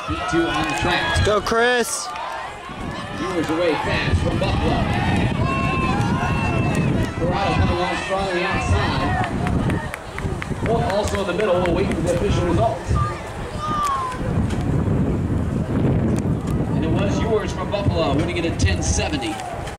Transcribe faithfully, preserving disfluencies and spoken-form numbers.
Heat two on the track. Let's go, Chris. Ewers away fast from Bucknell. Corrado coming along strong on the outside. Holt also in the middle. We'll wait for the official results. And it was Ewers from Buffalo winning it at ten seventy.